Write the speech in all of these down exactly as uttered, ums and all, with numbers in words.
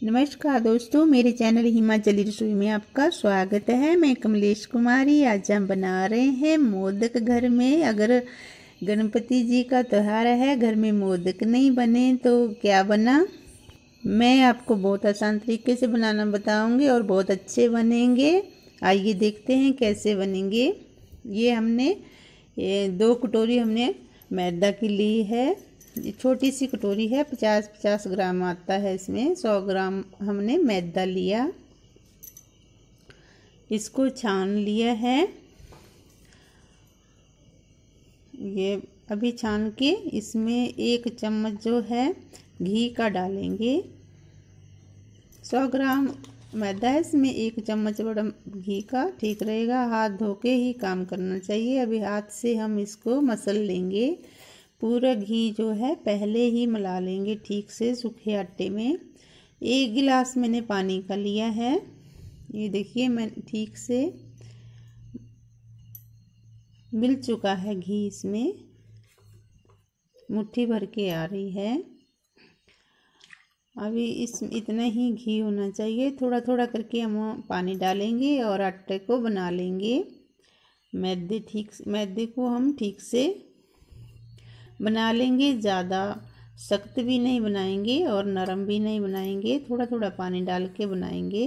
नमस्कार दोस्तों, मेरे चैनल हिमाचली रसोई में आपका स्वागत है। मैं कमलेश कुमारी। आज हम बना रहे हैं मोदक घर में। अगर गणपति जी का त्यौहार है, घर में मोदक नहीं बने तो क्या बना। मैं आपको बहुत आसान तरीके से बनाना बताऊंगी और बहुत अच्छे बनेंगे। आइए देखते हैं कैसे बनेंगे। ये हमने ये दो कटोरी हमने मैदा की ली है। छोटी सी कटोरी है, पचास पचास ग्राम आता है इसमें। सौ ग्राम हमने मैदा लिया, इसको छान लिया है। ये अभी छान के इसमें एक चम्मच जो है घी का डालेंगे। सौ ग्राम मैदा है, इसमें एक चम्मच बड़ा घी का ठीक रहेगा। हाथ धो के ही काम करना चाहिए। अभी हाथ से हम इसको मसल लेंगे। पूरा घी जो है पहले ही मिला लेंगे ठीक से सूखे आटे में। एक गिलास मैंने पानी का लिया है। ये देखिए मैं ठीक से मिल चुका है घी, इसमें मुट्ठी भर के आ रही है। अभी इस इतना ही घी होना चाहिए। थोड़ा थोड़ा करके हम पानी डालेंगे और आटे को बना लेंगे। मैदे ठीक मैदे को हम ठीक से बना लेंगे। ज़्यादा सख्त भी नहीं बनाएंगे और नरम भी नहीं बनाएंगे। थोड़ा थोड़ा पानी डाल के बनाएंगे।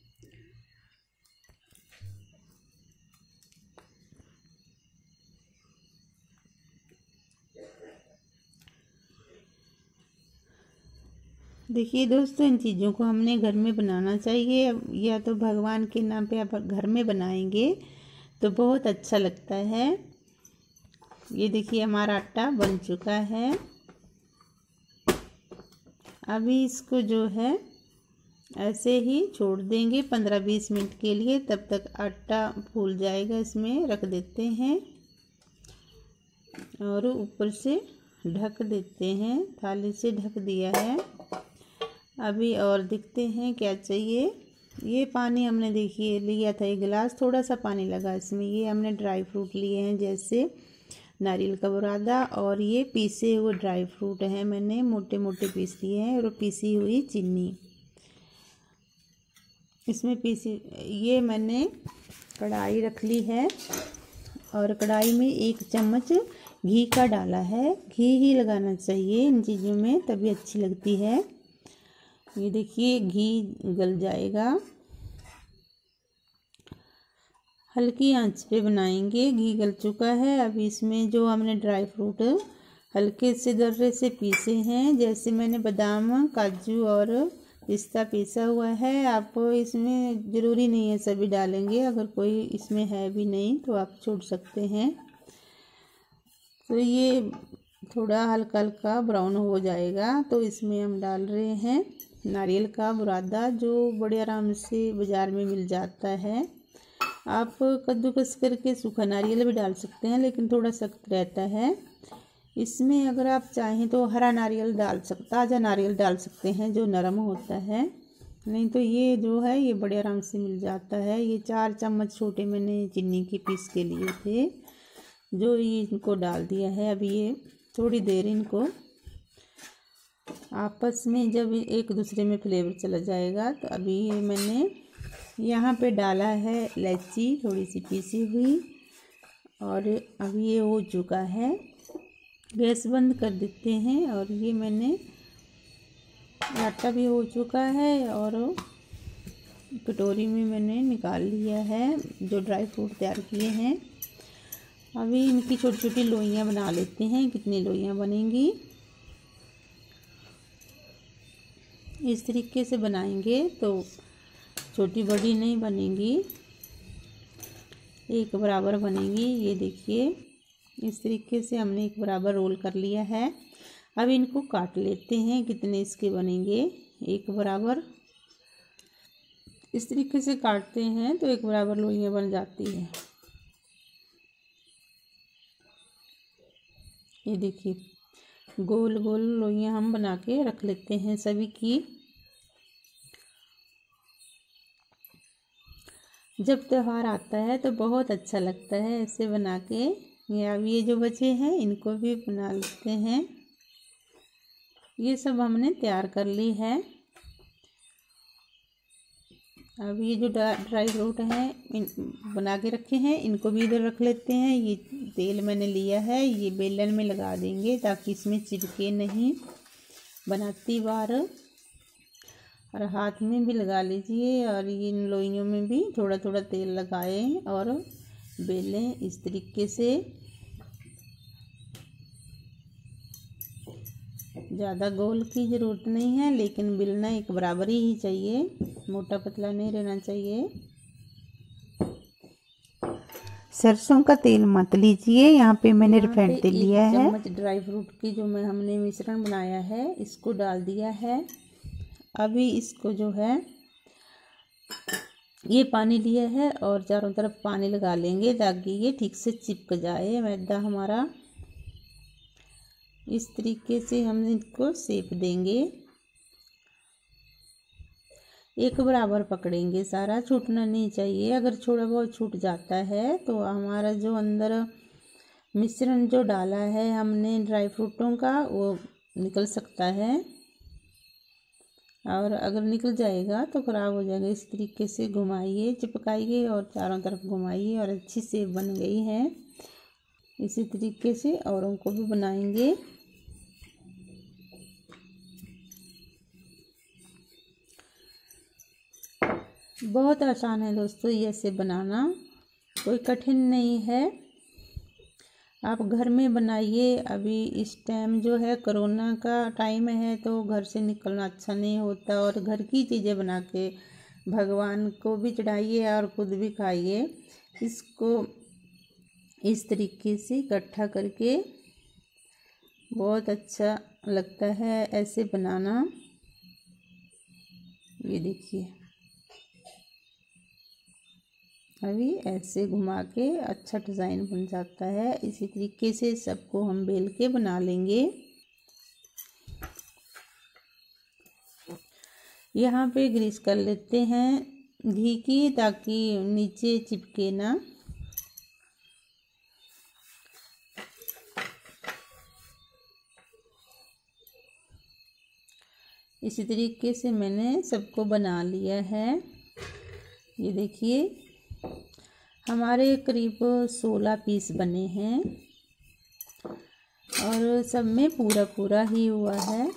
देखिए दोस्तों, इन चीज़ों को हमने घर में बनाना चाहिए। या तो भगवान के नाम पे आप घर में बनाएंगे तो बहुत अच्छा लगता है। ये देखिए हमारा आटा बन चुका है। अभी इसको जो है ऐसे ही छोड़ देंगे पंद्रह बीस मिनट के लिए। तब तक आटा फूल जाएगा। इसमें रख देते हैं और ऊपर से ढक देते हैं। थाली से ढक दिया है। अभी और देखते हैं क्या चाहिए। ये पानी हमने देखिए लिया था एक गिलास, थोड़ा सा पानी लगा इसमें। ये हमने ड्राई फ्रूट लिए हैं, जैसे नारियल का बुरादा और ये पीसे हुए ड्राई फ्रूट हैं। मैंने मोटे मोटे पीस लिए हैं और पीसी हुई चीनी इसमें पीसी। ये मैंने कढ़ाई रख ली है और कढ़ाई में एक चम्मच घी का डाला है। घी ही लगाना चाहिए इन चीज़ों में, तभी अच्छी लगती है। ये देखिए घी गल जाएगा। हल्की आंच पे बनाएंगे। घी गल चुका है। अभी इसमें जो हमने ड्राई फ्रूट हल्के से दर्रे से पीसे हैं, जैसे मैंने बादाम, काजू और पिस्ता पीसा हुआ है। आप इसमें ज़रूरी नहीं है सभी डालेंगे, अगर कोई इसमें है भी नहीं तो आप छोड़ सकते हैं। तो ये थोड़ा हल्का हल्का ब्राउन हो जाएगा तो इसमें हम डाल रहे हैं नारियल का बुरादा, जो बड़े आराम से बाज़ार में मिल जाता है। आप कद्दूकस करके सूखा नारियल भी डाल सकते हैं, लेकिन थोड़ा सख्त रहता है। इसमें अगर आप चाहें तो हरा नारियल डाल सकते, ताज़ा नारियल डाल सकते हैं जो नरम होता है। नहीं तो ये जो है ये बड़े आराम से मिल जाता है। ये चार चम्मच छोटे मैंने चीनी के पीस के लिए थे, जो ये इनको डाल दिया है। अभी ये थोड़ी देर इनको आपस में जब एक दूसरे में फ्लेवर चला जाएगा तो अभी ये मैंने यहाँ पे डाला है इलायची थोड़ी सी पीसी हुई और अभी ये हो चुका है। गैस बंद कर देते हैं। और ये मैंने आटा भी हो चुका है और कटोरी में मैंने निकाल लिया है जो ड्राई फ्रूट तैयार किए हैं। अभी इनकी छोटी छोटी लोइयाँ बना लेते हैं। कितनी लोइयाँ बनेंगी इस तरीके से बनाएंगे तो छोटी बड़ी नहीं बनेंगी, एक बराबर बनेंगी। ये देखिए इस तरीके से हमने एक बराबर रोल कर लिया है। अब इनको काट लेते हैं। कितने इसके बनेंगे, एक बराबर इस तरीके से काटते हैं तो एक बराबर लोइयाँ बन जाती है। ये देखिए गोल गोल लोइयाँ हम बना के रख लेते हैं सभी की। जब त्यौहार आता है तो बहुत अच्छा लगता है ऐसे बना के। ये अब ये जो बचे हैं इनको भी बना लेते हैं। ये सब हमने तैयार कर ली है। अब ये जो ड्राई फ्रूट हैं इन बना के रखे हैं, इनको भी इधर रख लेते हैं। ये तेल मैंने लिया है, ये बेलन में लगा देंगे ताकि इसमें चिपके नहीं बनाती बार। और हाथ में भी लगा लीजिए, और इन लोइयों में भी थोड़ा थोड़ा तेल लगाएं और बेलें इस तरीके से। ज़्यादा गोल की ज़रूरत नहीं है, लेकिन बेलना एक बराबर ही चाहिए, मोटा पतला नहीं रहना चाहिए। सरसों का तेल मत लीजिए, यहाँ पे मैंने रिफाइंड तेल लिया है। चम्मच ड्राई फ्रूट की जो मैं हमने मिश्रण बनाया है इसको डाल दिया है। अभी इसको जो है ये पानी लिया है और चारों तरफ पानी लगा लेंगे ताकि ये ठीक से चिपक जाए मैदा हमारा। इस तरीके से हम इसको सेक देंगे, एक बराबर पकड़ेंगे, सारा छूटना नहीं चाहिए। अगर थोड़ा बहुत छूट जाता है तो हमारा जो अंदर मिश्रण जो डाला है हमने ड्राई फ्रूटों का वो निकल सकता है, और अगर निकल जाएगा तो ख़राब हो जाएगा। इस तरीके से घुमाइए, चिपकाइए और चारों तरफ घुमाइए और अच्छी सेब बन गई है। इसी तरीके से औरों को भी बनाएंगे। बहुत आसान है दोस्तों ये से बनाना, कोई कठिन नहीं है। आप घर में बनाइए। अभी इस टाइम जो है कोरोना का टाइम है तो घर से निकलना अच्छा नहीं होता, और घर की चीज़ें बना के भगवान को भी चढ़ाइए और खुद भी खाइए। इसको इस तरीके से इकट्ठा करके बहुत अच्छा लगता है ऐसे बनाना। ये देखिए, अभी ऐसे घुमा के अच्छा डिज़ाइन बन जाता है। इसी तरीके से सबको हम बेल के बना लेंगे। यहाँ पे ग्रीस कर लेते हैं घी की ताकि नीचे चिपके ना। इसी तरीके से मैंने सबको बना लिया है। ये देखिए हमारे करीब सोलह पीस बने हैं और सब में पूरा पूरा ही हुआ है।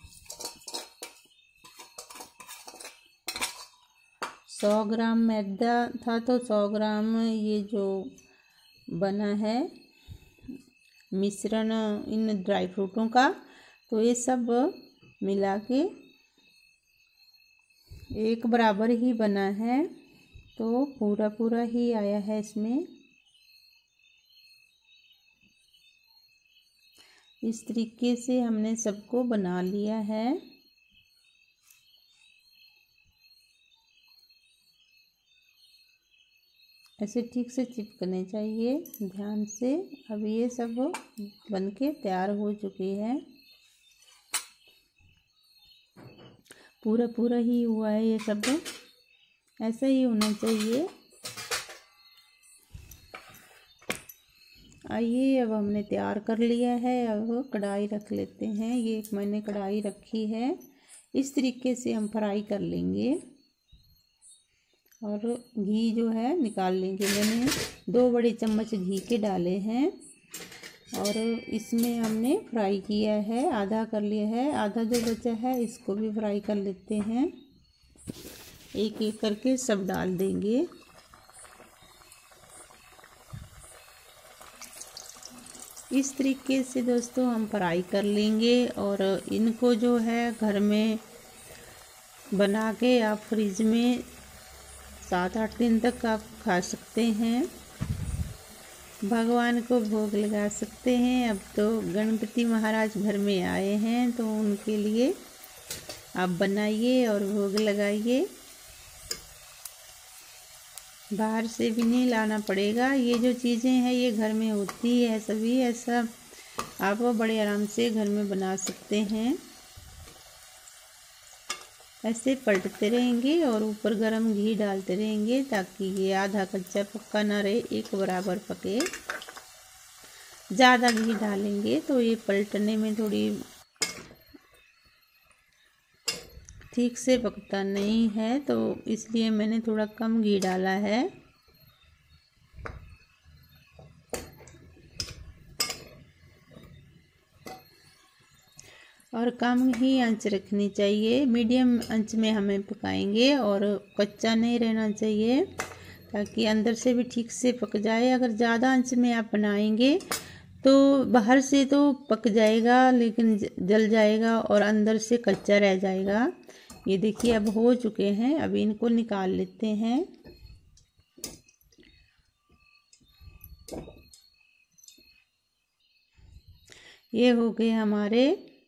सौ ग्राम मैदा था तो सौ ग्राम ये जो बना है मिश्रण इन ड्राई फ्रूटों का, तो ये सब मिला के एक बराबर ही बना है, तो पूरा पूरा ही आया है इसमें। इस तरीके से हमने सबको बना लिया है। ऐसे ठीक से चिपकने चाहिए ध्यान से। अब ये सब बनके तैयार हो चुके हैं। पूरा पूरा ही हुआ है ये सब, ऐसा ही होना चाहिए। आइए अब हमने तैयार कर लिया है। अब कढ़ाई रख लेते हैं। ये एक मैंने कढ़ाई रखी है, इस तरीके से हम फ्राई कर लेंगे और घी जो है निकाल लेंगे। मैंने दो बड़े चम्मच घी के डाले हैं और इसमें हमने फ्राई किया है, आधा कर लिया है। आधा जो बचा है इसको भी फ्राई कर लेते हैं। एक एक करके सब डाल देंगे। इस तरीके से दोस्तों हम फ्राई कर लेंगे और इनको जो है घर में बना के आप फ्रिज में सात आठ दिन तक आप खा सकते हैं, भगवान को भोग लगा सकते हैं। अब तो गणपति महाराज घर में आए हैं तो उनके लिए आप बनाइए और भोग लगाइए। बाहर से भी नहीं लाना पड़ेगा। ये जो चीज़ें हैं ये घर में होती है सभी, ऐसा आप बड़े आराम से घर में बना सकते हैं। ऐसे पलटते रहेंगे और ऊपर गरम घी डालते रहेंगे ताकि ये आधा कच्चा पक्का ना रहे, एक बराबर पके। ज़्यादा घी डालेंगे तो ये पलटने में थोड़ी ठीक से पकता नहीं है, तो इसलिए मैंने थोड़ा कम घी डाला है। और कम ही आंच रखनी चाहिए, मीडियम आंच में हमें पकाएंगे और कच्चा नहीं रहना चाहिए, ताकि अंदर से भी ठीक से पक जाए। अगर ज़्यादा आंच में आप बनाएंगे तो बाहर से तो पक जाएगा, लेकिन जल जाएगा और अंदर से कच्चा रह जाएगा। ये देखिए अब हो चुके हैं, अभी इनको निकाल लेते हैं। ये हो गए हमारे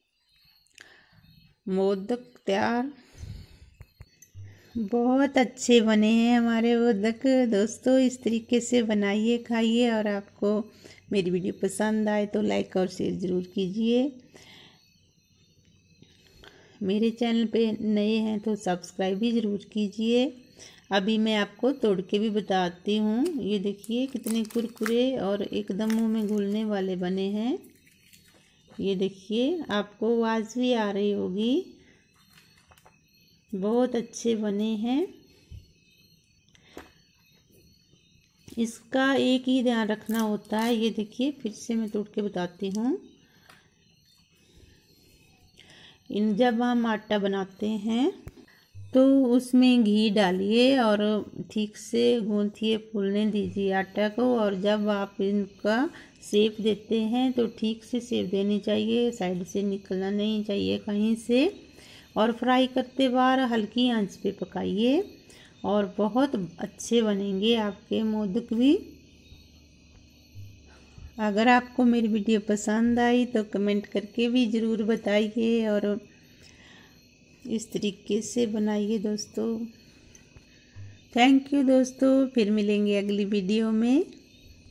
मोदक तैयार। बहुत अच्छे बने हैं हमारे मोदक। दोस्तों इस तरीके से बनाइए, खाइए, और आपको मेरी वीडियो पसंद आए तो लाइक और शेयर ज़रूर कीजिए। मेरे चैनल पे नए हैं तो सब्सक्राइब भी ज़रूर कीजिए। अभी मैं आपको तोड़ के भी बताती हूँ। ये देखिए कितने कुरकुरे और एकदम मुंह में घुलने वाले बने हैं। ये देखिए आपको आवाज़ भी आ रही होगी, बहुत अच्छे बने हैं। इसका एक ही ध्यान रखना होता है। ये देखिए फिर से मैं तोड़ के बताती हूँ। इन जब हम आटा बनाते हैं तो उसमें घी डालिए और ठीक से गूंथिए, फूलने दीजिए आटा को। और जब आप इनका शेप देते हैं तो ठीक से शेप देनी चाहिए, साइड से निकलना नहीं चाहिए कहीं से। और फ्राई करते बार हल्की आंच पे पकाइए और बहुत अच्छे बनेंगे आपके मोदक भी। अगर आपको मेरी वीडियो पसंद आई तो कमेंट करके भी ज़रूर बताइए और इस तरीके से बनाइए दोस्तों। थैंक यू दोस्तों, फिर मिलेंगे अगली वीडियो में।